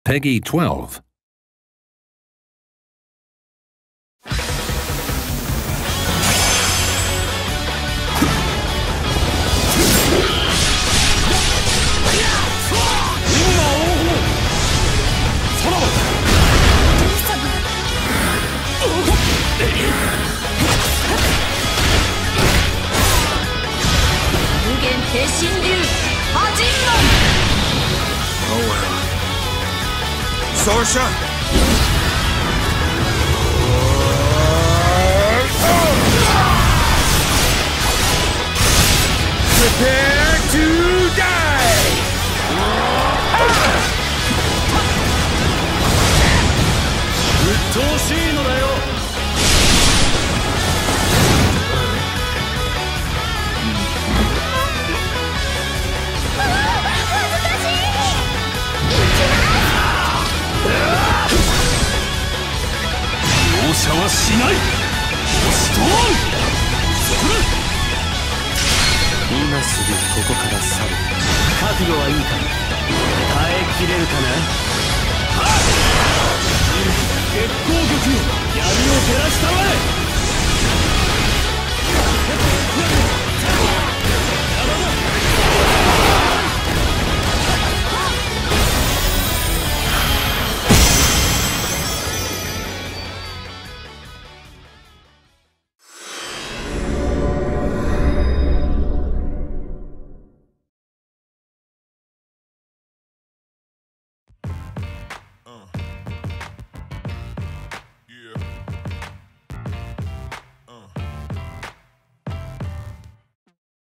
Peggy 12. 天神流魔人門。Sorsha! Prepare to die! 鬱陶しいのだよ。容赦はしない。押し通る。そこだ。今すぐここから去る。覚悟はいいか。耐えきれるかな。はっ。月光玉よ、闇を照らしたまえ。